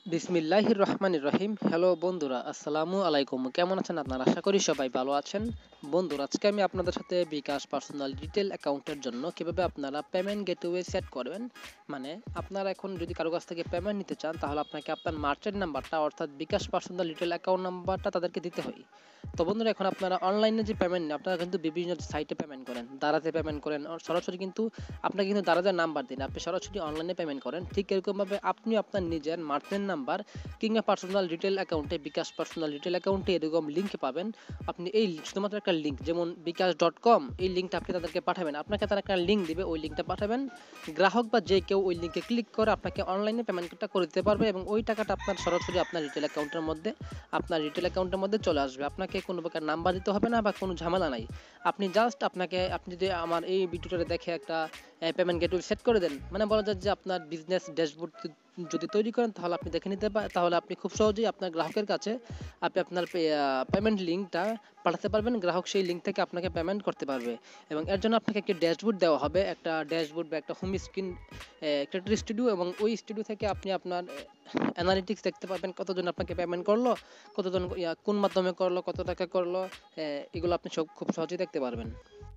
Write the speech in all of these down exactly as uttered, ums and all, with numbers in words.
বিসমিল্লাহির রহমানির রহিম। হ্যালো বন্ধুরা, আসসালামু আলাইকুম। কেমন আছেন আপনারা? আশা করি সবাই ভালো আছেন। বন্ধুরা, আজকে আমি আপনাদের সাথে বিকাশ পার্সোনাল ডিটেল অ্যাকাউন্টের জন্য কিভাবে আপনারা পেমেন্ট গেটওয়ে সেট করবেন, মানে আপনারা এখন যদি কারো কাছ থেকে পেমেন্ট নিতে চান তাহলে আপনাকে আপনার মার্চেন্ট নাম্বারটা অর্থাৎ বিকাশ পার্সোনাল ডিটেল অ্যাকাউন্ট নাম্বারটা তাদেরকে দিতে হয়। তো বন্ধুরা, এখন আপনারা অনলাইনে যে পেমেন্ট নেন, আপনারা কিন্তু বিভিন্ন সাইটে পেমেন্ট করেন, দারাজে পেমেন্ট করেন, আর সরাসরি কিন্তু আপনাকে কিন্তু দারাজের নাম্বার দিন, আপনি সরাসরি অনলাইনে পেমেন্ট করেন। ঠিক এরকমভাবে আপনি আপনার নিজের মার্চেন্ট নাম্বার কিংবা পার্সোনাল ডিটেল অ্যাকাউন্টে, বিকাশ পার্সোনাল ডিটেল অ্যাকাউন্টে এরকম লিঙ্ক পাবেন। আপনি এই শুধুমাত্র একটা লিঙ্ক, যেমন বিকাশ ডট কম, এই লিঙ্কটা আপনি তাদেরকে পাঠাবেন, আপনাকে তারা একটা লিঙ্ক দিবে, ওই লিঙ্কটা পাঠাবেন। গ্রাহক বা যে কেউ ওই লিঙ্কে ক্লিক করে আপনাকে অনলাইনে পেমেন্টটা করে দিতে পারবে এবং ওই টাকাটা আপনার সরাসরি আপনার রিটেল অ্যাকাউন্টের মধ্যে আপনার রিটেল অ্যাকাউন্টের মধ্যে চলে আসবে। আপনাকে কোনো প্রকার নাম্বার দিতে হবে না বা কোনো ঝামেলা নাই। আপনি জাস্ট আপনাকে আপনি যদি আমার এই ভিডিওটা দেখে একটা পেমেন্ট গেটওয়ে সেট করে দেন, মানে বলা যায় যে আপনার বিজনেস ড্যাশবোর্ড যদি তৈরি করেন তাহলে আপনি দেখে নিতে পারেন, তাহলে আপনি খুব সহজেই আপনার গ্রাহকের কাছে আপনি আপনার পেমেন্ট লিঙ্কটা পাঠাতে পারবেন। গ্রাহক সেই লিঙ্ক থেকে আপনাকে পেমেন্ট করতে পারবে এবং এর জন্য আপনাকে একটি ড্যাশবোর্ড দেওয়া হবে, একটা ড্যাশবোর্ড বা একটা হোম স্ক্রিন, একটা স্টুডিও, এবং ওই স্টুডিও থেকে আপনি আপনার অ্যানালিটিক্স দেখতে পাবেন, কতজন আপনাকে পেমেন্ট করলো, কতজন কোন মাধ্যমে করলো, কত টাকা করলো, এগুলো আপনি সব খুব সহজেই দেখতে পারবেন।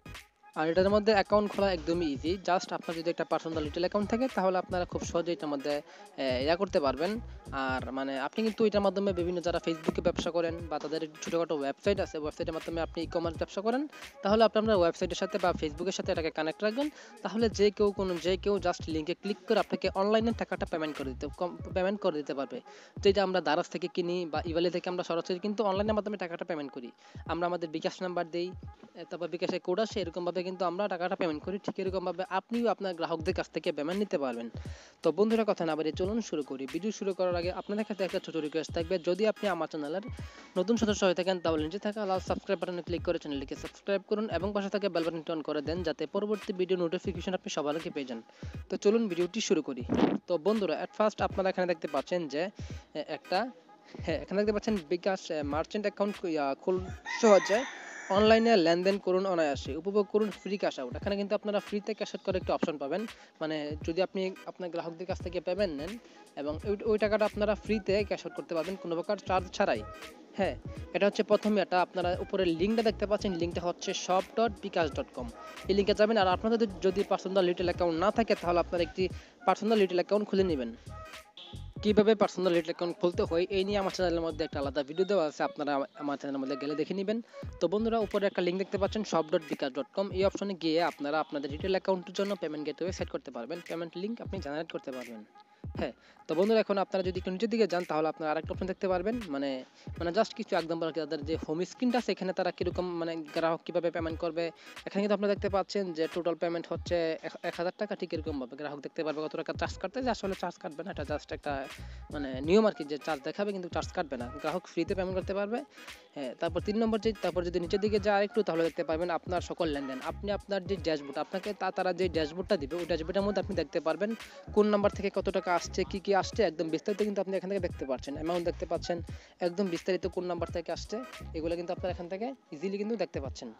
আর এটার মধ্যে অ্যাকাউন্ট খোলা একদমই ইজি। জাস্ট আপনার যদি একটা পার্সোনাল ডিটেল অ্যাকাউন্ট থাকে তাহলে আপনারা খুব সহজেই এটার মধ্যে ইয়া করতে পারবেন। আর মানে আপনি কিন্তু এটার মাধ্যমে বিভিন্ন যারা ফেসবুকে ব্যবসা করেন বা তাদের ছোটোখাটো ওয়েবসাইট আছে, ওয়েবসাইটের মাধ্যমে আপনি ই কমার্স ব্যবসা করেন, তাহলে আপনি আপনার ওয়েবসাইটের সাথে বা ফেসবুকের সাথে এটাকে কানেক্ট রাখবেন। তাহলে যে কেউ কোনো যে কেউ জাস্ট লিঙ্কে ক্লিক করে আপনাকে অনলাইনে টাকাটা পেমেন্ট করে দিতে পেমেন্ট করে দিতে পারবে। যেটা আমরা দারাজ থেকে কিনি বা ইভালি থেকে আমরা সরাসরি কিন্তু অনলাইনের মাধ্যমে টাকাটা পেমেন্ট করি। আমরা আমাদের বিকাশ নাম্বার দিই, তারপর বিকাশে কোড আসে, এরকমভাবে কিন্তু আমরা টাকাটা পেমেন্ট করি। ঠিক এরকমভাবে আপনিও আপনার গ্রাহকদের কাছ থেকে পেমেন্ট নিতে পারবেন। তো বন্ধুরা, কথা না বাড়িয়ে চলুন শুরু করি। ভিডিও শুরু করার আগে আপনাদের কাছে একটা ছোট রিকোয়েস্ট থাকবে, যদি আপনি আমার চ্যানেলের নতুন সদস্য হয়ে থাকেন তাহলে নিচে থাকা লাল সাবস্ক্রাইব বাটনে ক্লিক করে চ্যানেলটিকে সাবস্ক্রাইব করুন এবং পাশে থাকা বেল বাটনটি অন করে দেন, যাতে পরবর্তী ভিডিও নোটিফিকেশন আপনি সবার আগে পেয়ে যান। তো চলুন ভিডিওটি শুরু করি। তো বন্ধুরা, এট ফার্স্ট আপনারা এখানে দেখতে পাচ্ছেন যে একটা হ্যাঁ এখানে দেখতে পাচ্ছেন বিকাশ মার্চেন্ট অ্যাকাউন্ট খুল সহজে অনলাইনে লেনদেন করুন, অনায়াসে উপভোগ করুন ফ্রি ক্যাশ আউট। এখানে কিন্তু আপনারা ফ্রিতে ক্যাশ আউট করে একটা অপশন পাবেন, মানে যদি আপনি আপনার গ্রাহকদের কাছ থেকে পেমেন্ট নেন এবং ওই টাকাটা আপনারা ফ্রিতে ক্যাশ আউট করতে পারবেন কোনো প্রকার চার্জ ছাড়াই। হ্যাঁ, এটা হচ্ছে প্রথমে, এটা আপনারা উপরে লিঙ্কটা দেখতে পাচ্ছেন, লিঙ্কটা হচ্ছে shop dot bKash dot com. এই লিঙ্কে যাবেন। আর আপনাদের যদি পার্সোনাল রিটেল অ্যাকাউন্ট না থাকে তাহলে আপনারা একটি পার্সোনাল রিটেল অ্যাকাউন্ট খুলে নেবেন। কিভাবে পার্সোনাল রিটেল অ্যাকাউন্ট খুলতে হয় এই নিয়ে আমার চ্যানেলের মধ্যে একটা আলাদা ভিডিও দেওয়া আছে, আপনারা আমার চ্যানেলের মধ্যে গেলে দেখে নেবেন। তো বন্ধুরা, উপরে একটা লিঙ্ক দেখতে পাচ্ছেন shop dot bKash dot com, এই অপশনে গিয়ে আপনারা আপনাদের রিটেল অ্যাকাউন্টের জন্য পেমেন্ট গেটওয়ে সেট করতে পারবেন, পেমেন্ট লিঙ্ক আপনি জেনারেট করতে পারবেন। হ্যাঁ, তো বন্ধুরা, এখন আপনারা যদি একটু নিচের দিকে যান তাহলে আপনারা আরেকটা অপশন দেখতে পারবেন, মানে মানে জাস্ট কিছু একদম তাদের যে হোম স্ক্রিনটা আছে এখানে তারা কীরকম মানে গ্রাহক কীভাবে পেমেন্ট করবে। এখানে কিন্তু আপনারা দেখতে পাচ্ছেন যে টোটাল পেমেন্ট হচ্ছে এক হাজার টাকা। ঠিক এরকমভাবে গ্রাহক দেখতে পারবে কত টাকা চার্জ কাটতে, যে আসলে চার্জ কাটবে না, এটা জাস্ট একটা মানে নিয়ম আর কি, যে চার্জ দেখাবে কিন্তু চার্জ কাটবে না, গ্রাহক ফ্রিতে পেমেন্ট করতে পারবে। হ্যাঁ, তারপর তিন নম্বর যে তারপর যদি নিচের দিকে যায় একটু তাহলে দেখতে পারবেন আপনার সকল লেনদেন। আপনি আপনার যে ড্যাশবোর্ড আপনাকে তারা যে ড্যাশবোর্ডটা দিবে ওই ড্যাশবোর্ডের মধ্যে আপনি দেখতে পারবেন কোন নাম্বার থেকে কত টাকা আসছে, কি কি আসছে, একদম বিস্তারিত কিন্তু আপনি এখান থেকে দেখতে পাচ্ছেন, অ্যামাউন্ট দেখতে পাচ্ছেন, একদম বিস্তারিত কোন নাম্বার থেকে আসছে এগুলো কিন্তু আপনারা এখান থেকে ইজিলি কিন্তু দেখতে পাচ্ছেন।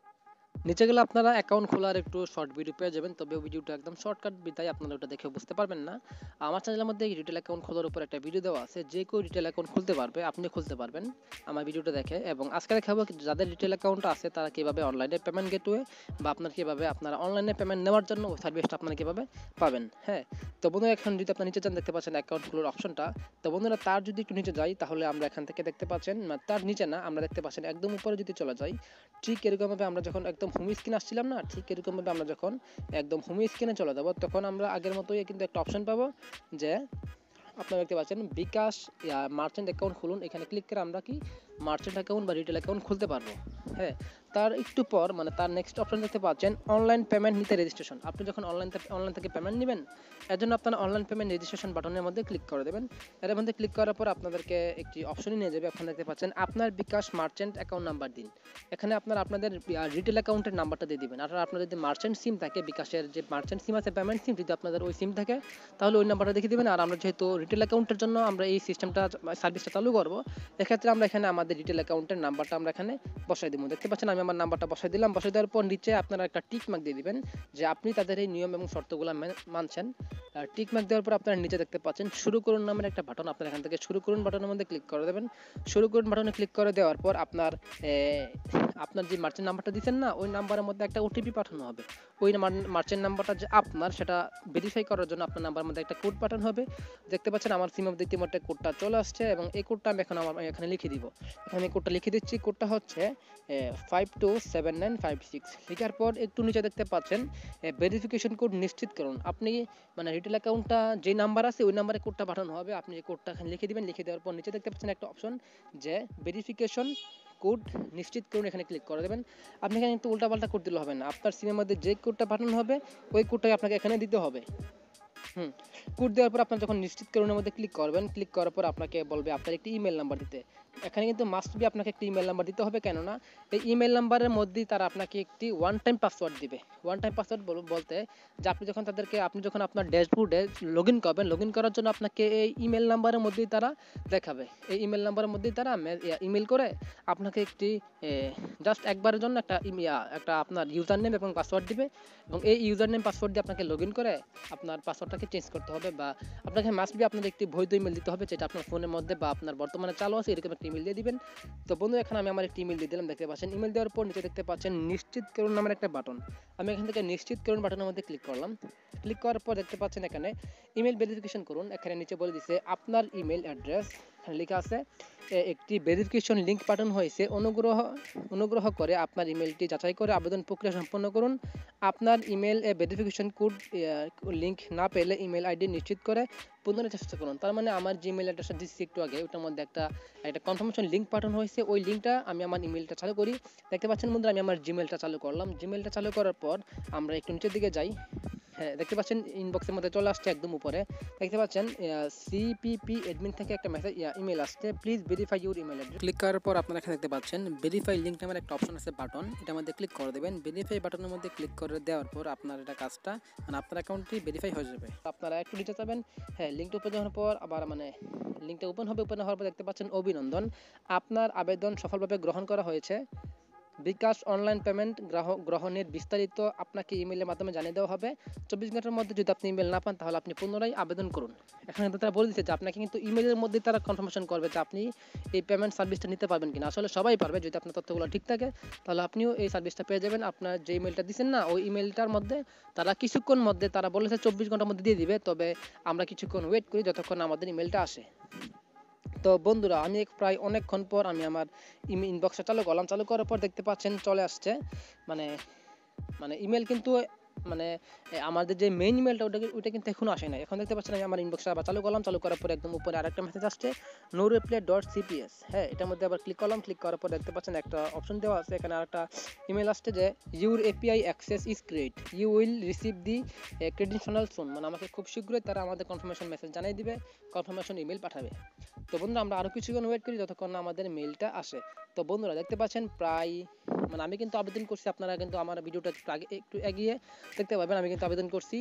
নিচে গেলে আপনারা অ্যাকাউন্ট খোলার একটু শর্ট ভিডিও পেয়ে যাবেন, তবে ভিডিওটা একদম শর্টকাট বিধায় আপনারা ওটা দেখে বুঝতে পারবেন না। আমার চ্যানেলের মধ্যে রিটেল অ্যাকাউন্ট খোলার উপর একটা ভিডিও দেওয়া আছে, যে কেউ রিটেল অ্যাকাউন্ট খুলতে পারবে, আপনি খুলতে পারবেন আমার ভিডিওটা দেখে। এবং আজকে দেখাবো যাদের রিটেল অ্যাকাউন্ট আছে তারা কীভাবে অনলাইনে পেমেন্ট গেটওয়ে বা আপনার কীভাবে আপনারা অনলাইনে পেমেন্ট নেওয়ার জন্য ওই সার্ভিসটা আপনারা কীভাবে পাবেন। হ্যাঁ, তো বন্ধুরা, এখন যদি আপনার নিচে যান দেখতে পাচ্ছেন অ্যাকাউন্ট খোলার অপশনটা। তো বন্ধুরা, তার যদি একটু নিচে যাই তাহলে আমরা এখান থেকে দেখতে পাচ্ছেন, তার নিচে না, আমরা দেখতে পাচ্ছেন একদম উপরে যদি চলে যাই, ঠিক এরকমভাবে আমরা যখন একদম হোম স্ক্রিন আসছিলাম না, ঠিক এরকমভাবে আমরা যখন একদম হোম স্ক্রিনে চলে যাব তখন আমরা আগের মতোই কিন্তু একটা অপশন পাবো, যে আপনারা দেখতে পাচ্ছেন বিকাশ মার্চেন্ট অ্যাকাউন্ট খুলুন। এখানে ক্লিক করে আমরা কি মার্চেন্ট অ্যাকাউন্ট বা রিটেল অ্যাকাউন্ট খুলতে পারবো। হ্যাঁ, তার একটু পর মানে তার নেক্সট অপশন দেখতে পাচ্ছেন অনলাইন পেমেন্ট নিতে রেজিস্ট্রেশন। আপনি যখন অনলাইন অনলাইন থেকে পেমেন্ট নেবেন এর জন্য আপনারা অনলাইন পেমেন্ট রেজিস্ট্রেশন বাটনের মধ্যে ক্লিক করে দেবেন। এর মধ্যে ক্লিক করার পর আপনাদেরকে একটি অপশনই নিয়ে যাবে, আপনারা দেখতে পাচ্ছেন আপনার বিকাশ মার্চেন্ট অ্যাকাউন্ট নাম্বার দিন। এখানে আপনারা আপনাদের রিটেল অ্যাকাউন্টের নাম্বারটা দিয়ে দিবেন। আর আপনাদের যদি মার্চেন্ট সিম থাকে, বিকাশের যে মার্চেন্ট সিম আছে পেমেন্ট সিম, যদি আপনাদের ওই সিম থাকে তাহলে ওই নাম্বারটা দেখিয়ে দিবেন। আর আমরা যেহেতু রিটেল অ্যাকাউন্টের জন্য আমরা এই সিস্টেমটা সার্ভিসটা চালু করবো, এক্ষেত্রে আমরা এখানে আমাদের রিটেল অ্যাকাউন্টের নাম্বারটা আমরা এখানে বসাই দেবো। দেখতে পাচ্ছেন আমি আমি আমার নাম্বারটা বসাই দিলাম। বসাই দেওয়ার পর নিচে আপনারা একটা টিক মার্ক দিয়ে দিবেন যে আপনি তাদের এই নিয়ম এবং শর্তগুলো মানছেন। আর টিক মার্ক দেওয়ার পর আপনারা নিচে দেখতে পাচ্ছেন শুরু করুন নামের একটা বাটন, আপনারা এখান থেকে শুরু করুন বাটনের মধ্যে ক্লিক করে দেবেন। শুরু করুন বাটনে ক্লিক করে দেওয়ার পর আপনার আপনার যে মার্চেন্ট নাম্বারটা দিচ্ছেন না, ওই নাম্বারের মধ্যে একটা ওটিপি পাঠানো হবে। ওই মার্চেন্ট নাম্বারটা যে আপনার সেটা ভেরিফাই করার জন্য আপনার নাম্বারের মধ্যে একটা কোড পাঠানো হবে। দেখতে পাচ্ছেন আমার সিমের মধ্যে ইতিমধ্যে কোডটা চলে আসছে এবং এই কোডটা আমি এখন আমার এখানে লিখে দিব। এখানে আমি কোডটা লিখে দিচ্ছি। কোডটা হচ্ছে five two seven nine five six. লিখার পর একটু নিচে দেখতে পাচ্ছেন ভেরিফিকেশন কোড নিশ্চিত করুন। আপনি মানে রিটেল অ্যাকাউন্টটা যে নাম্বার আছে ওই নাম্বারে কোডটা পাঠানো হবে। আপনি এই কোডটা এখানে লিখে দিবেন। লিখে দেওয়ার পর নিচে দেখতে পাচ্ছেন একটা অপশন যে ভেরিফিকেশন কোড নিশ্চিত করুন, এখানে ক্লিক করে দেবেন। আপনি এখানে কিন্তু উল্টাপাল্টা কোড দিলে হবে না, আপনার সিমের মধ্যে যে কোডটা পাঠানো হবে ওই কোডটাই আপনাকে এখানে দিতে হবে। হুম কোড দেওয়ার পর আপনার যখন নিশ্চিত করুনের মধ্যে ক্লিক করবেন, ক্লিক করার পর আপনাকে বলবে আপনার একটি ইমেল নাম্বার দিতে। এখানে কিন্তু মাস্ট বি আপনাকে একটি ইমেল নাম্বার দিতে হবে, কেননা এই ইমেল নাম্বারের মধ্যেই তারা আপনাকে একটি ওয়ান টাইম পাসওয়ার্ড দিবে। ওয়ান টাইম পাসওয়ার্ড বলতে যে আপনি যখন তাদেরকে আপনি যখন আপনার ড্যাশবোর্ডে লগ ইন করবেন, লগ ইন করার জন্য আপনাকে এই ইমেল নাম্বারের মধ্যেই তারা দেখাবে। এই ইমেল নাম্বারের মধ্যেই তারা ইমেল করে আপনাকে একটি জাস্ট একবারের জন্য একটা একটা আপনার ইউজার নেম এবং পাসওয়ার্ড দিবে এবং এই ইউজার নেম পাসওয়ার্ড দিয়ে আপনাকে লগ ইন করে আপনার পাসওয়ার্ডটাকে চেঞ্জ করতে হবে বা আপনাকে মাস্ট বি আপনার একটি বৈধ ইমেল দিতে হবে, যেটা আপনার ফোনের মধ্যে বা আপনার বর্তমানে চালু আছে এরকম একটা ইমেল দিয়ে দিবেন। তো বন্ধু এখানে আমি আমার একটি ইমেল দিয়ে দিলাম। দেখতে পাচ্ছেন ইমেল দেওয়ার পর নিচে দেখতে পাচ্ছেন নিশ্চিত করুন নামের একটা বাটন। আমি এখান থেকে নিশ্চিত করুন বাটনের মধ্যে ক্লিক করলাম। ক্লিক করার পর দেখতে পাচ্ছেন এখানে ইমেল ভেরিফিকেশন করুন। এখানে নিচে বলে দিচ্ছে আপনার ইমেল অ্যাড্রেস লেখা আছে, একটি ভেরিফিকেশন লিঙ্ক পাঠানো হয়েছে, অনুগ্রহ অনুগ্রহ করে আপনার ইমেলটি যাচাই করে আবেদন প্রক্রিয়া সম্পন্ন করুন। আপনার ইমেল এ ভেরিফিকেশন কোড লিঙ্ক না পেলে ইমেল আইডি নিশ্চিত করে পুনরায় চেষ্টা করুন। তার মানে আমার যে ইমেল অ্যাড্রেসটা দিচ্ছি একটু আগে, ওটার মধ্যে একটা একটা কনফার্মেশন লিঙ্ক পাঠানো হয়েছে। ওই লিঙ্কটা আমি আমার ইমেলটা চালু করি। দেখতে পাচ্ছেন বন্ধুরা আমি আমার জিমেলটা চালু করলাম। জিমেলটা চালু করার পর আমরা একটু নিচের দিকে যাই। হ্যাঁ দেখতে পাচ্ছেন ইনবক্সের মধ্যে চলে আসছে একদম উপরে। দেখতে পাচ্ছেন সিপিপি অ্যাডমিন থেকে একটা মেসেজ ইমেল আসছে, please verify your email address. Click করার পর আপনারা এখানে দেখতে পাচ্ছেন ভেরিফাই লিঙ্ক নামের একটা অপশন আছে বাটন, এটার মধ্যে ক্লিক করে দেবেন। ভেরিফাই বাটনের মধ্যে ক্লিক করে দেওয়ার পর আপনার এটা কাজটা মানে আপনার অ্যাকাউন্টটি ভেরিফাই হয়ে যাবে। আপনারা একটু নিচে যাবেন। হ্যাঁ লিঙ্কটা ওপেন হওয়ার পর আবার মানে লিঙ্কটা ওপেন হবে। ওপেন হওয়ার পর দেখতে পাচ্ছেন অভিনন্দন, আপনার আবেদন সফলভাবে গ্রহণ করা হয়েছে। বিকাশ অনলাইন পেমেন্ট গ্রাহক গ্রহণের বিস্তারিত আপনাকে ইমেলের মাধ্যমে জানিয়ে দেওয়া হবে। চব্বিশ ঘন্টার মধ্যে যদি আপনি ইমেল না পান তাহলে আপনি পুনরায় আবেদন করুন। এখানে কিন্তু তারা বলে দিচ্ছে যে আপনাকে কিন্তু ইমেলের মধ্যে তারা কনফার্মেশন করবে যে আপনি এই পেমেন্ট সার্ভিসটা নিতে পারবেন কিনা। আসলে সবাই পারবে, যদি আপনার তথ্যগুলো ঠিক থাকে তাহলে আপনিও এই সার্ভিসটা পেয়ে যাবেন। আপনার যে ইমেলটা দিচ্ছেন না ওই ইমেলটার মধ্যে তারা কিছুক্ষণ মধ্যে তারা বলেছে চব্বিশ ঘন্টার মধ্যে দিয়ে দিবে, তবে আমরা কিছুক্ষণ ওয়েট করি যতক্ষণ আমাদের ইমেলটা আসে। তো বন্ধুরা আমি প্রায় অনেকক্ষণ পর আমি আমার ইমেল ইনবক্সটা চালু করলাম। চালু করার পর দেখতে পাচ্ছেন চলে আসছে মানে মানে ইমেল কিন্তু মানে আমাদের যে মেইন ইমেলটা ওটা ওইটা কিন্তু এখনো আসে নাই। এখন দেখতে পাচ্ছেন আমি আমার ইনবক্সটা আবার চালু করলাম। চালু করার পর একদম উপরে আরেকটা মেসেজ আসছে নো রিপ্লাই ডট সিপিএস। হ্যাঁ এটার মধ্যে আবার ক্লিক করলাম। ক্লিক করার পর দেখতে পাচ্ছেন একটা অপশন দেওয়া আছে, এখানে আরেকটা ইমেল আসছে যে your API access is create, you will receive the credential soon. মানে আমাকে খুব শীঘ্রই তারা আমাদের কনফার্মেশন মেসেজ জানিয়ে দিবে, কনফার্মেশন ইমেল পাঠাবে। তো বন্ধুরা আমরা আরও কিছুক্ষণ ওয়েট করি যতক্ষণ না আমাদের মেইলটা আসে। তো বন্ধুরা দেখতে পাচ্ছেন প্রায় মানে আমি কিন্তু আবেদন করছি, আপনারা কিন্তু আমার ভিডিওটা একটু আগে একটু এগিয়ে দেখতে পাবেন। আমি কিন্তু আবেদন করছি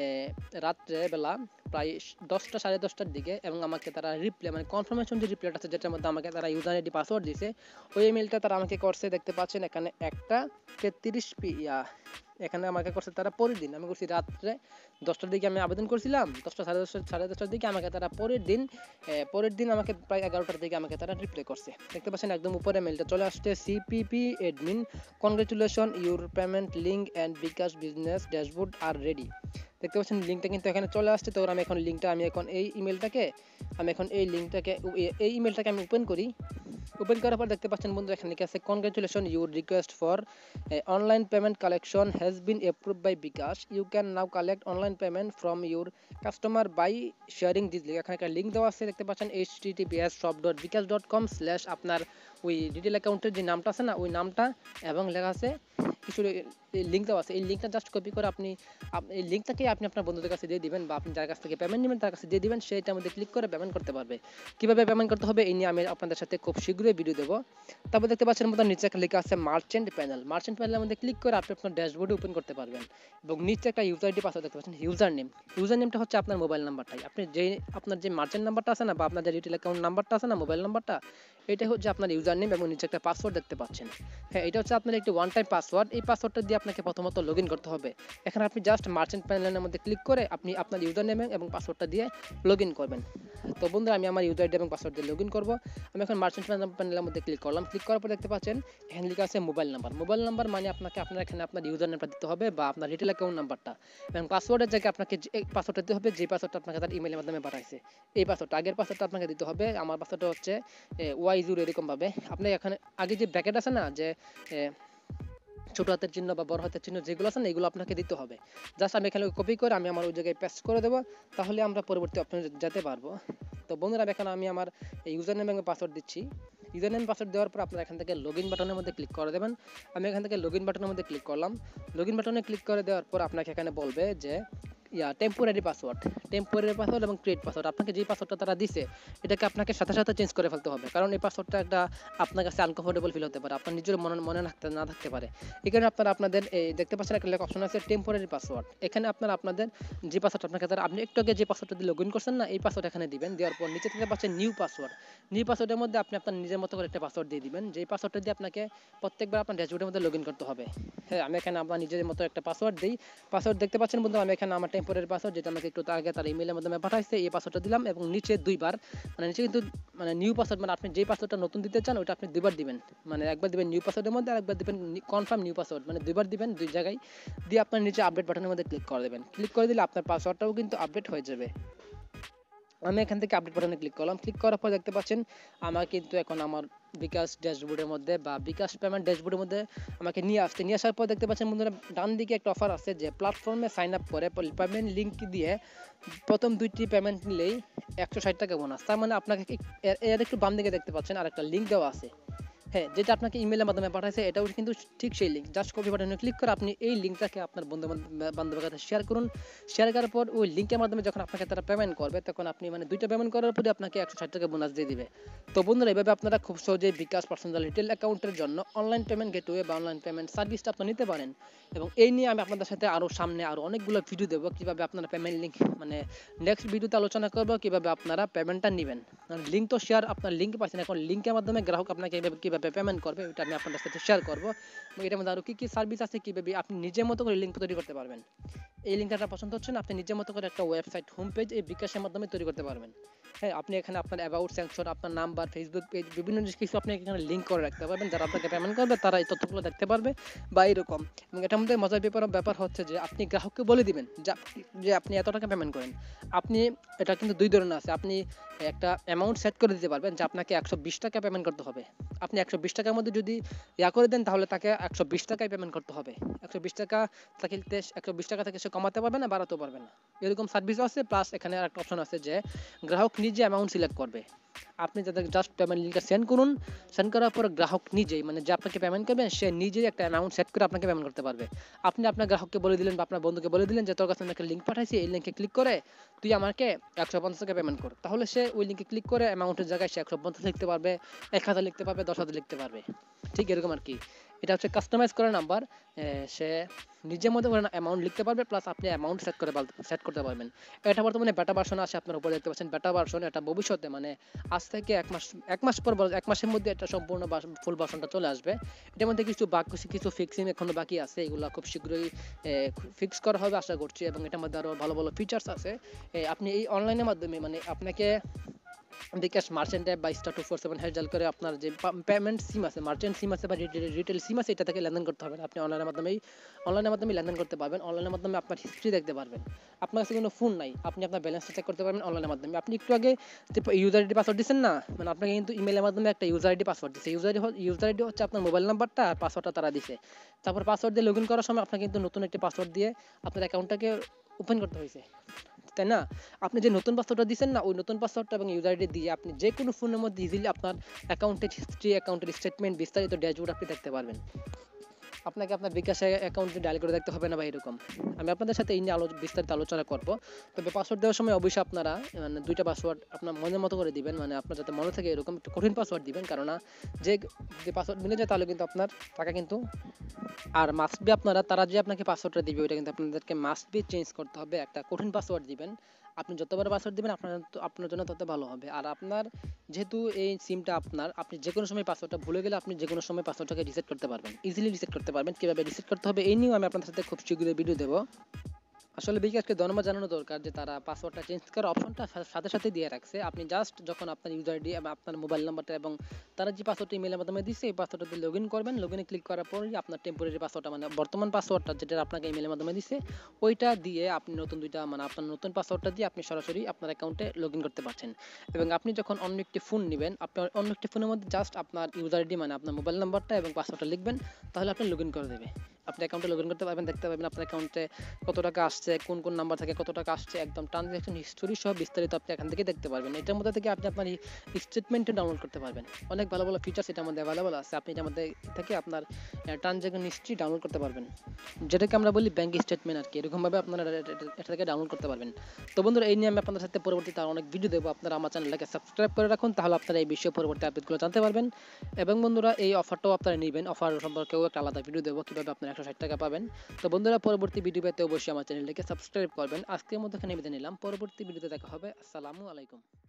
রাত্রে বেলা প্রায় দশটা সাড়ে দশটার দিকে এবং আমাকে তারা রিপ্লাই মানে কনফার্মেশন যে রিপ্লাইটা আছে যেটার মধ্যে আমাকে তারা ইউজার আইডি পাসওয়ার্ড দিয়েছে ওই ইমেলটা তারা আমাকে করছে। দেখতে পাচ্ছেন এখানে একটা তেত্রিশ পি ইয়া এখানে আমাকে করছে তারা পরের দিন। আমি করছি রাত্রে দশটার দিকে আমি আবেদন করছিলাম, দশটা সাড়ে দশটা সাড়ে দশটার দিকে আমাকে তারা পরের দিন পরের দিন আমাকে প্রায় এগারোটার দিকে আমাকে তারা রিপ্লাই করছে। দেখতে পাচ্ছেন একদম উপরে মেলটা চলে আসছে CPP admin congratulation your payment link and bKash business dashboard are ready. দেখতে পাচ্ছেন লিঙ্কটা কিন্তু এখানে চলে আসছে। তো আমি এখন লিঙ্কটা আমি এখন এই ইমেলটাকে আমি এখন এই লিঙ্কটাকে এই ইমেলটাকে আমি ওপেন করি। ওপেন করার পর দেখতে পাচ্ছেন বন্ধু এখানে লিখে আছে congratulation your request for online payment collection has been approved by bKash, you can now collect online payment from your customer by sharing this link. এখানে একটা লিঙ্ক দেওয়া আছে দেখতে পাচ্ছেন H T T P S shop dot bKash dot com slash আপনার ওই detail অ্যাকাউন্টের যে নামটা আছে না ওই নামটা এবং লেখা আছে কিছু লিঙ্ক দেওয়া আছে, এই লিঙ্কটা জাস্ট কপি করে আপনি এই লিঙ্কটাকে আপনি আপনার বন্ধুদের কাছে দিয়ে দিবেন বা আপনি যার কাছ থেকে পেমেন্ট নেবেন তার কাছে দিয়ে দিবেন, সে এটার মধ্যে ক্লিক করে পেমেন্ট করতে পারবে। কিভাবে পেমেন্ট করতে হবে এই নিয়ে আমি আপনাদের সাথে খুব শীঘ্রই ভিডিও দেবো। তারপর দেখতে পাচ্ছেন মতো নিচে একটা লেখা আছে মার্চেন্ট প্যানেল। মার্চেন্ট প্যানেলের মধ্যে ক্লিক করে আপনি আপনার ড্যাশবোর্ডে ওপেন করতে পারবেন এবং নিচে একটা ইউজার আইডি পাসওয়ার্ড দেখতে পাচ্ছেন, ইউজার নেম। ইউজার নেমটা হচ্ছে আপনার মোবাইল নাম্বারটাই, আপনি যে আপনার যে মার্চেন্ট নাম্বারটা আছে না বা আপনার যে রিটেল অ্যাকাউন্ট নাম্বারটা আছে না মোবাইল নাম্বারটা, এটা হচ্ছে আপনার ইউজার নেম এবং নিচে একটা পাসওয়ার্ড দেখতে পাচ্ছেন। হ্যাঁ, এটা হচ্ছে আপনার একটি ওয়ান টাইম পাসওয়ার্ড। এই পাসওয়ার্ডটা দিয়ে আপনাকে প্রথমত লগ ইন করতে হবে। এখানে আপনি জাস্ট মার্চেন্ট প্যানেলের মধ্যে ক্লিক করে আপনি আপনার ইউজার নেম এবং পাসওয়ার্ডটা দিয়ে লগ ইন করবেন। তো বন্ধুরা আমি আমার ইউজার আইডি এবং পাসওয়ার্ড দিয়ে লগ ইন করবো। আমি এখন মার্চেন্ট প্যানেলের মধ্যে ক্লিক করলাম। ক্লিক করার পর দেখতে পাচ্ছেন এখানে লেখা আছে মোবাইল নাম্বার। মোবাইল নাম্বার মানে আপনাকে আপনার এখানে আপনার ইউজার নেমটা দিতে হবে বা আপনার রিটেল অ্যাকাউন্ট নাম্বারটা, এবং পাসওয়ার্ডের জায়গায় আপনাকে এই পাসওয়ার্ডটা দিতে হবে যে পাসওয়ার্ডটা আপনাকে তার ইমেইলের মাধ্যমে পাঠাইছে। এই পাসওয়ার্ডটা আগের পাসওয়ার্ডটা আপনাকে দিতে হবে। আমার পাসওয়ার্ডটা হচ্ছে ওয়াই জিরো এরকম ভাবে। আপনি এখানে আগে যে ব্র্যাকেট আছে না, যে ছোট হাতের চিহ্ন বা বড় হাতের চিহ্ন যেগুলো আছে না, এগুলো আপনাকে দিতে হবে। জাস্ট আমি এখানে কপি করে আমি আমার ওই জায়গায় পেস্ট করে দেবো, তাহলে আমরা পরবর্তী অপশনে যেতে পারবো। তো বন্ধুরা এখানে আমি আমার ইউজার নেম এবং পাসওয়ার্ড দিচ্ছি। ইউজার নেম পাসওয়ার্ড দেওয়ার পর আপনারা এখান থেকে লগ ইন বাটনের মধ্যে ক্লিক করে দেবেন। আমি এখান থেকে লগ ইন বাটনের মধ্যে ক্লিক করলাম। লগ ইন বাটনে ক্লিক করে দেওয়ার পর আপনাকে এখানে বলবে যে your temporary password, temporary password এবং ক্রিয়েট পাসওয়ার্ড। আপনাকে যে পাসওয়ার্ডটা তারা দিছে এটাকে আপনাকে সাথে সাথে চেঞ্জ করে ফেলতে হবে, কারণ এই পাসওয়ার্ডটা একটা আপনার কাছে আনকমফোর্টেবল ফিল হতে পারে, আপনার নিজের মনে মনে রাখতে না থাকতে পারে। এখানে আপনারা আপনাদের এই দেখতে পাচ্ছেন একটা লেখা অপশন আছে টেম্পোরারি পাসওয়ার্ড। এখানে আপনারা আপনাদের যে পাসওয়ার্ড আপনাকে তারা আপনি একটু আগে যে পাসওয়ার্ডটা দিয়ে লগ ইন করছেন না, এই পাসওয়ার্ড এখানে দিবেন। দেওয়ার পর নিচে থেকে পাচ্ছেন নিউ পাসওয়ার্ড। নিউ পাসওয়ার্ডের মধ্যে আপনি আপনার নিজের মতো করে একটা পাসওয়ার্ড দিয়ে দিবেন, যে পাসওয়ার্ডটা দিয়ে আপনাকে প্রত্যেকবার আপনার ড্যাশবোর্ডের মধ্যে লগ ইন করতে হবে। হ্যাঁ, আমি এখানে আমার নিজের মতো একটা পাসওয়ার্ড দিই। পাসওয়ার্ড দেখতে পাচ্ছেন বন্ধু, আমি এখানে আমার টেম্পোরারি পাসওয়ার্ড যেটা আমাকে একটু আগে তার ইমেইলের মাধ্যমে পাঠাইছে এই পাসওয়ার্ডটা দিলাম এবং নিচে দুইবার, মানে নিচে কিন্তু মানে নিউ পাসওয়ার্ড মানে আপনি যে পাসওয়ার্ডটা নতুন দিতে চান ওটা আপনি দুইবার দিবেন, মানে একবার দিবেন নিউ পাসওয়ার্ডের মধ্যে আর একবার দিবেন কনফার্ম নিউ পাসওয়ার্ড, মানে দুইবার দিবেন দুই জায়গায় দিয়ে আপনার নিচে আপডেট বাটনের মধ্যে ক্লিক করে দেবেন। ক্লিক করে দিলে আপনার পাসওয়ার্ডটাও কিন্তু আপডেট হয়ে যাবে। আমি এখান থেকে আপডেট বাটনে ক্লিক করলাম। ক্লিক করার পর দেখতে পাচ্ছেন আমার কিন্তু এখন আমার বিকাশ ড্যাশবোর্ডের মধ্যে বা বিকাশ পেমেন্ট ড্যাশবোর্ডের মধ্যে আমাকে নিয়ে আসছে। নিয়ে আসার পর দেখতে পাচ্ছেন বন্ধুরা ডান দিকে একটা অফার আছে যে প্ল্যাটফর্মে সাইন আপ করে পেমেন্ট লিঙ্ক দিয়ে প্রথম দুইটি পেমেন্ট নিলেই একশো ষাট টাকা বোনাস। তার মানে আপনাকে এর একটু বাম দিকে দেখতে পাচ্ছেন আর একটা লিঙ্ক দেওয়া আছে। হ্যাঁ, যেটা আপনাকে ইমেইলের মাধ্যমে পাঠাইছে এটাও কিন্তু ঠিক সেই লিঙ্ক। জাস্ট কপি বাটনে ক্লিক করে আপনি এই লিঙ্কটাকে আপনার বন্ধু বান্ধবের কাছে শেয়ার করুন। শেয়ার করার পর ওই লিঙ্কের মাধ্যমে যখন আপনাকে তারা পেমেন্ট করবে তখন আপনি মানে দুইটা পেমেন্ট করার পরে আপনাকে একশো ষাট টাকা বোনাস দিয়ে দিবে। তো বন্ধুরা এইভাবে আপনারা খুব সহজেই বিকাশ পার্সোনাল রিটেল অ্যাকাউন্টের জন্য অনলাইন পেমেন্ট গেটওয়ে বা অনলাইন পেমেন্ট সার্ভিসটা আপনারা নিতে পারেন। এবং এই নিয়ে আমি আপনাদের সাথে আরও সামনে আরও অনেকগুলো ভিডিও দেবো কীভাবে আপনারা পেমেন্ট লিঙ্ক, মানে নেক্সট ভিডিওতে আলোচনা করবো কীভাবে আপনারা পেমেন্টটা নেবেন। লিঙ্ক তো শেয়ার আপনার লিঙ্ক পাচ্ছেন, এখন লিঙ্কের মাধ্যমে গ্রাহক আপনাকে কীভাবে পেমেন্ট করবে এটা আমি আপনাদের সাথে শেয়ার করবো। এটার মধ্যে আরও কী কী সার্ভিস আছে, কীভাবে আপনি নিজের মতো করে লিঙ্ক তৈরি করতে পারবেন। এই লিঙ্কটা পছন্দ হচ্ছে না, আপনি নিজের মতো করে একটা ওয়েবসাইট হোম পেজ এই বিকাশের মাধ্যমে তৈরি করতে পারবেন। হ্যাঁ, আপনি এখানে আপনার অ্যাবাউট সেকশন, আপনার নাম্বার, ফেসবুক পেজ, বিভিন্ন জিনিস কিছু আপনি এখানে লিঙ্ক করে রাখতে পারবেন। যারা আপনাকে পেমেন্ট করবে তারা এই তথ্যগুলো দেখতে পারবে বা এরকম। এবং এটার মধ্যে মজার ব্যাপার ব্যাপার হচ্ছে যে আপনি গ্রাহককে বলে দিবেন যে আপনি এত টাকা পেমেন্ট করেন। আপনি এটা কিন্তু দুই ধরনের আছে, আপনি একটা অ্যামাউন্ট সেট করে দিতে পারবেন যে আপনাকে একশো বিশ টাকা পেমেন্ট করতে হবে। আপনি একশো বিশ টাকার মধ্যে যদি ইয়া করে দেন তাহলে তাকে একশো বিশ টাকায় পেমেন্ট করতে হবে। একশো বিশ টাকা তাকে একশো বিশ টাকা থেকে সে কমাতে পারবে না, বাড়াতেও পারবে না, এরকম সার্ভিসও আছে। প্লাস এখানে আর একটা অপশন আছে যে গ্রাহক নিজে অ্যামাউন্ট সিলেক্ট করবে। আপনি যাদের জাস্ট পেমেন্ট লিঙ্কটা সেন্ড করুন, সেন্ড করার পর গ্রাহক নিজেই, মানে যে আপনাকে পেমেন্ট করবেন সে নিজেই একটা অ্যামাউন্ট সেট করে আপনাকে পেমেন্ট করতে পারবে। আপনি আপনার গ্রাহককে বলে দিলেন বা আপনার বন্ধুকে বলে দিলেন যে তোর কাছে আমি একটা লিঙ্ক পাঠাইছি, এই লিঙ্কে ক্লিক করে তুই আমাকে একশো পঞ্চাশ টাকা পেমেন্ট কর, তাহলে সে ওই লিঙ্কে ক্লিক করে অ্যামাউন্টের জায়গায় সে একশো পঞ্চাশ লিখতে পারবে, এক হাজার লিখতে পারবে, দশ হাজার লিখতে পারবে। ঠিক এরকম আর কি। এটা হচ্ছে কাস্টমাইজ করা নাম্বার, সে নিজের মধ্যে করে অ্যামাউন্ট লিখতে পারবে, প্লাস আপনি অ্যামাউন্ট সেট করে সেট করতে পারবেন। এটা বর্তমানে বেটা ভার্সন আছে, আপনার উপরে দেখতে পাচ্ছেন বেটা ভার্সন। এটা ভবিষ্যতে মানে আজ থেকে এক মাস এক মাস পর এক মাসের মধ্যে এটা সম্পূর্ণ ফুল ভার্সনটা চলে আসবে। এটার মধ্যে কিছু বাকি কিছু ফিক্সিং এখনো বাকি আছে, এগুলো খুব শীঘ্রই ফিক্স করা হবে আশা করছি। এবং এটার মধ্যে আরও ভালো ভালো ফিচার্স আছে। আপনি এই অনলাইনের মাধ্যমে মানে আপনাকে বিকাশ মার্চেন্ট অ্যাপ বা star two four seven hash জাল করে আপনার যে পেমেন্ট সিম আছে, মার্চেন্ট সিম আছে বা রিটেল সিম আছে, এটা থেকে লেনদেন করতে হবে। আপনি অনলাইনের মাধ্যমেই অনলাইনের মাধ্যমে লেনদেন করতে পারবেন। অনলাইনের মাধ্যমে আপনার হিস্ট্রি দেখতে পারবেন। আপনার কাছে কোনো ফোন নাই, আপনি আপনার ব্যালেন্সটা চেক করতে পারবেন অনলাইনের মাধ্যমে। আপনি একটু আগে যে ইউজার আইডি পাসওয়ার্ড দিচ্ছেন না, মানে আপনাকে কিন্তু ইমেলের মাধ্যমে একটা ইউজার আইডি পাসওয়ার্ড দিচ্ছে। ইউজার ইউজার আইডি হচ্ছে আপনার মোবাইল নাম্বারটা আর পাসওয়ার্ডটা তারা দিছে। তারপর পাসওয়ার্ড দিয়ে লগ ইন করার সময় আপনার কিন্তু নতুন একটি পাসওয়ার্ড দিয়ে আপনার অ্যাকাউন্টটাকে ওপেন করতে হয়েছে, তাই না? আপনি যে নতুন পাসওয়ার্ডটা দিচ্ছেন না, ওই নতুন পাসওয়ার্ডটা এবং ইউজার আইডি দিয়ে আপনি যে কোনো ফোনের মধ্যে ইজিলি আপনার অ্যাকাউন্টের হিস্ট্রি, অ্যাকাউন্টের স্টেটমেন্ট, বিস্তারিত ড্যাশবোর্ড আপনি দেখতে পারবেন। আপনাকে আপনার বিকাশে অ্যাকাউন্টে ডায়াল করে দেখতে হবে না বা এরকম। আমি আপনাদের সাথে এই নিয়ে আলো বিস্তারিত আলোচনা করব। তবে পাসওয়ার্ড দেওয়ার সময় অবশ্যই আপনারা মানে দুইটা পাসওয়ার্ড আপনার মনের মতো করে দিবেন, মানে আপনার যাতে মনে থাকে এরকম একটু কঠিন পাসওয়ার্ড দিবেন, কারণ যে যে পাসওয়ার্ড মিলে যায় তাহলে কিন্তু আপনার টাকা কিন্তু আর মাস্ট বি আপনারা তারা যে আপনাকে পাসওয়ার্ডটা দিবে ওইটা কিন্তু আপনাদেরকে মাস্ট বি চেঞ্জ করতে হবে, একটা কঠিন পাসওয়ার্ড দিবেন। আপনি যতবার পাসওয়ার্ড দিবেন আপনার আপনার জন্য তত ভালো হবে। আর আপনার যেহেতু এই সিমটা আপনার, আপনি যে কোনো সময় পাসওয়ার্ডটা ভুলে গেলে আপনি যে কোনো সময় পাসওয়ার্ডটাকে রিসেট করতে পারবেন, ইজিলি রিসেট করতে পারবেন। কীভাবে রিসেট করতে হবে এই নিয়েও আমি আপনাদের সাথে খুব শীঘ্রই ভিডিও দেবো। আসলে বিকাশকে ধন্যবাদ জানানো দরকার যে তারা পাসওয়ার্ডটা চেঞ্জ করার অপশনটা সাথে সাথে দিয়ে রাখছে। আপনি জাস্ট যখন আপনার ইউজার আইডি এবং আপনার মোবাইল নাম্বারটা এবং তারা যে পাসওয়ার্ডটা ইমেলের মাধ্যমে দিচ্ছে এই পাসওয়ার্ডটা দিয়ে লগ ইন করবেন। লগ ইনে ক্লিক করার পরই আপনার টেম্পোরারি পাসওয়ার্ডটা মানে বর্তমান পাসওয়ার্ডটা যেটা আপনাকে ইমেলের মাধ্যমে দিচ্ছে ওইটা দিয়ে আপনি নতুন দুইটা মানে আপনার নতুন পাসওয়ার্ডটা দিয়ে আপনি সরাসরি আপনার অ্যাকাউন্টে লগ ইন করতে পারছেন। এবং আপনি যখন অন্য একটি ফোন নেবেন আপনার অন্য একটি ফোনের মধ্যে জাস্ট আপনার ইউজার আইডি মানে আপনার মোবাইল নাম্বারটা এবং পাসওয়ার্ডটা লিখবেন, তাহলে আপনি লগ ইন করে দেবে। আপনি অ্যাকাউন্টে লগ ইন করতে পারবেন, দেখতে পাবেন আপনার অ্যাকাউন্টে কত টাকা আসছে, কোন কোন নাম্বার থেকে কত টাকা আসছে, একদম ট্রানজ্যাকশন হিস্টোরি সহ বিস্তারিত আপনি এখান থেকে দেখতে পারবেন। এটার মধ্যে থেকে আপনি আপনার স্টেটমেন্টে ডাউনলোড করতে পারবেন। অনেক ভালো ভালো ফিচার্স এটার মধ্যে অ্যাভেলেবল আছে। আপনি এটার মধ্যে থেকে আপনার ট্রানজ্যাকশন হিস্ট্রি ডাউনলোড করতে পারবেন, যেটাকে আমরা বলি ব্যাংক স্টেটমেন্ট আর কি। এরকমভাবে আপনারা এটা থেকে ডাউনলোড করতে পারবেন। তো বন্ধুরা এই নিয়ে আমি আপনাদের সাথে পরবর্তীতে অনেক ভিডিও দেবো। আপনারা আমার চ্যানেলটাকে সাবস্ক্রাইব করে রাখুন, তাহলে আপনারা এই বিষয়ে পরবর্তী আপডেটগুলো জানতে পারবেন। এবং বন্ধুরা এই অফারটাও আপনারা নেবেন, অফার সম্পর্কেও একটা আলাদা ভিডিও দেবো কীভাবে আপনারা একশো ষাট টাকা পাবেন। তো বন্ধুরা পরবর্তী ভিডিও পেতে অবশ্যই আমার চ্যানেলটাকে সাবস্ক্রাইব করবেন। আজকের মধ্যে এখানে বিদায় নিলাম, পরবর্তী ভিডিওতে দেখা হবে। আসসালামু আলাইকুম।